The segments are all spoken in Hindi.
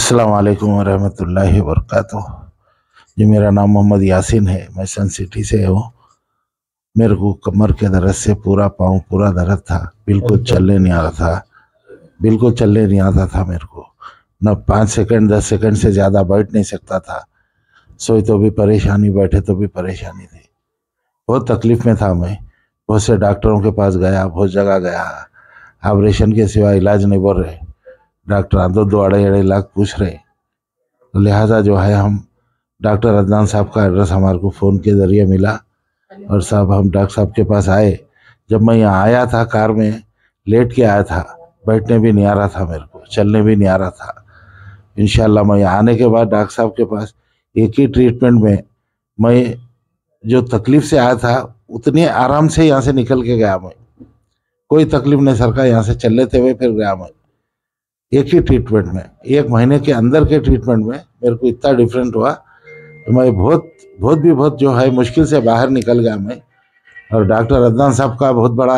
अस्सलाम वालेकुम वरहमतुल्लाहि वबरकातुह। जी, मेरा नाम मोहम्मद यासीन है। मैं सन सिटी से हूँ। मेरे को कमर के दर्द से पूरा पाँव पूरा दर्द था। बिल्कुल चलने नहीं आ रहा था। बिल्कुल चलने नहीं आता था मेरे को। न 5 सेकंड 10 सेकंड से ज़्यादा बैठ नहीं सकता था। सोई तो भी परेशानी, बैठे तो भी परेशानी थी। बहुत तकलीफ़ में था मैं। बहुत से डॉक्टरों के पास गया, बहुत जगह गया। ऑपरेशन के सिवा इलाज नहीं बोल रहे डॉक्टर। 2 अढ़ाई लाख पूछ रहे। तो लिहाजा जो है, हम डॉक्टर अदनान साहब का एड्रेस हमारे को फ़ोन के ज़रिए मिला और साहब हम डॉक्टर साहब के पास आए। जब मैं यहाँ आया था, कार में लेट के आया था, बैठने भी नहीं आ रहा था मेरे को, चलने भी नहीं आ रहा था। इंशाल्लाह मैं यहाँ आने के बाद डॉक्टर साहब के पास एक ही ट्रीटमेंट में मैं जो तकलीफ़ से आया था उतनी आराम से यहाँ से निकल के गया। मैं कोई तकलीफ नहीं सर का, यहाँ से चल लेते हुए फिर गया मैं। एक ही ट्रीटमेंट में, 1 महीने के अंदर के ट्रीटमेंट में मेरे को इतना डिफरेंट हुआ तो मैं बहुत जो है मुश्किल से बाहर निकल गया मैं। और डॉक्टर अदनान साहब का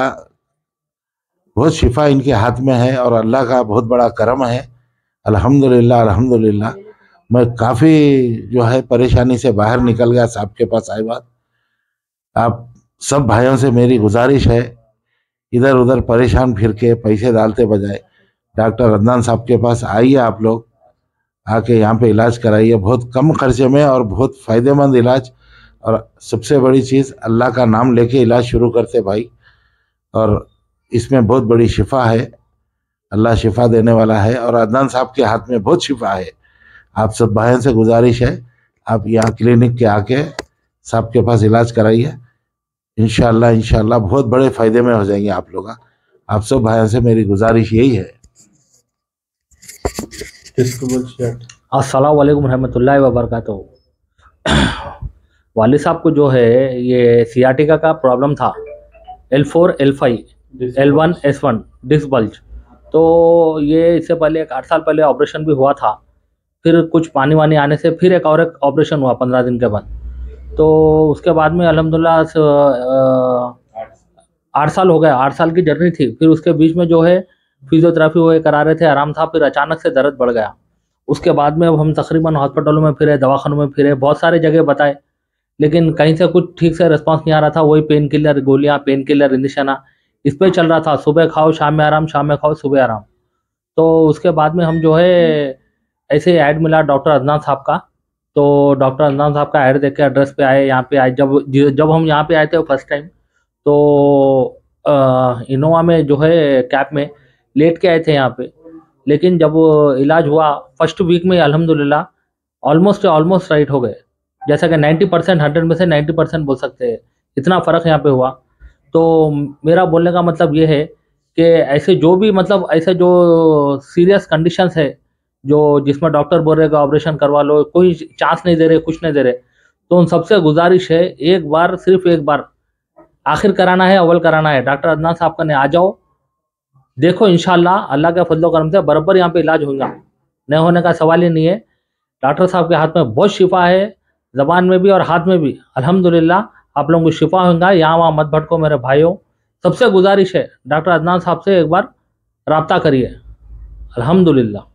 बहुत शिफा इनके हाथ में है और अल्लाह का बहुत बड़ा करम है। अल्हम्दुलिल्लाह अल्हम्दुलिल्लाह। मैं काफ़ी जो है परेशानी से बाहर निकल गया साहब के पास आए बाद। आप सब भाइयों से मेरी गुजारिश है, इधर उधर परेशान फिर के पैसे डालते बजाय डॉक्टर अदनान साहब के पास आइए। आप लोग आके यहाँ पे इलाज कराइए, बहुत कम खर्चे में और बहुत फ़ायदेमंद इलाज। और सबसे बड़ी चीज़, अल्लाह का नाम लेके इलाज शुरू करते भाई। और इसमें बहुत बड़ी शिफा है, अल्लाह शिफा देने वाला है और अदनान साहब के हाथ में बहुत शिफा है। आप सब भाइयों से गुजारिश है, आप यहाँ क्लिनिक के आके साहब के पास इलाज कराइए। इंशाल्लाह बहुत बड़े फ़ायदे में हो जाएंगे आप लोग। आप सब भाइयों से मेरी गुजारिश यही है। अस्सलाम वालेकुम रहमतुल्लाहि व बरकातुहू। वालिद साहब को जो है ये सियाटिका का प्रॉब्लम था, L4 L5 L1 S1 disc bulge. तो ये इससे पहले 8 साल पहले ऑपरेशन भी हुआ था। फिर कुछ पानी वानी आने से फिर एक और ऑपरेशन हुआ 15 दिन के बाद। तो उसके बाद में अल्हम्दुलिल्लाह 8 साल हो गए। 8 साल की जर्नी थी। फिर उसके बीच में जो है फिजियोथेरेपी वो करा रहे थे, आराम था। फिर अचानक से दर्द बढ़ गया। उसके बाद में अब हम तकरीबन हॉस्पिटलों में फिरे, दवाखानों में फिरे, बहुत सारे जगह बताए, लेकिन कहीं से कुछ ठीक से रिस्पांस नहीं आ रहा था। वही पेन किलर गोलियां, पेन किलर इंजेक्शन इस पे चल रहा था। सुबह खाओ शाम में आराम, शाम में खाओ सुबह आराम। तो उसके बाद में हम जो है ऐसे ही ऐड मिला डॉक्टर अदनान साहब का। तो डॉक्टर अदनान साहब का ऐड देख के एड्रेस पे आए, यहाँ पे आए। जब हम यहाँ पे आए थे फर्स्ट टाइम, तो इनोवा में जो है कैब में लेट के आए थे यहाँ पे। लेकिन जब इलाज हुआ फर्स्ट वीक में अल्हम्दुलिल्लाह ऑलमोस्ट राइट हो गए। जैसा कि 90% 100 में से 90% बोल सकते हैं, इतना फ़र्क यहाँ पे हुआ। तो मेरा बोलने का मतलब ये है कि ऐसे जो भी मतलब ऐसे जो सीरियस कंडीशंस है, जो जिसमें डॉक्टर बोल रहे कि ऑपरेशन करवा लो, कोई चांस नहीं दे रहे, कुछ नहीं दे रहे, तो उन सबसे गुजारिश है, एक बार सिर्फ एक बार आखिर कराना है, अव्वल कराना है। डॉक्टर अदनान साहब का आ जाओ, देखो इंशाल्लाह अल्लाह के फजलो करम से बराबर यहाँ पे इलाज होगा। न होने का सवाल ही नहीं है। डॉक्टर साहब के हाथ में बहुत शिफा है, ज़बान में भी और हाथ में भी। अल्हम्दुलिल्लाह आप लोगों को शिफा होगा। यहाँ वहाँ मत भटको मेरे भाइयों। सबसे गुजारिश है डॉक्टर अदनान साहब से एक बार रब्ता करिए। अल्हम्दुलिल्लाह।